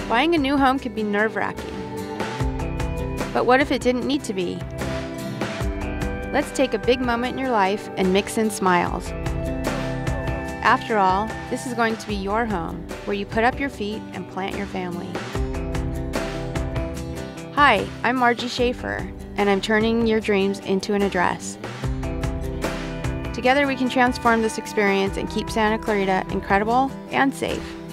Buying a new home can be nerve-wracking. But what if it didn't need to be? Let's take a big moment in your life and mix in smiles. After all, this is going to be your home, where you put up your feet and plant your family. Hi, I'm Margie Shaffer, and I'm turning your dreams into an address. Together we can transform this experience and keep Santa Clarita incredible and safe.